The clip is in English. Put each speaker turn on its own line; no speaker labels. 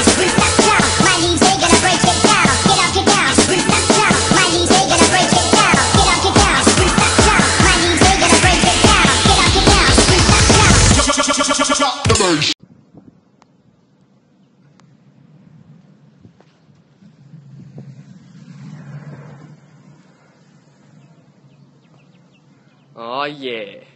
My DJ gonna break it down. Get up, get down. My DJ gonna break it down. Get up, get down. My DJ gonna break it down. Get up, get down.
Oh yeah.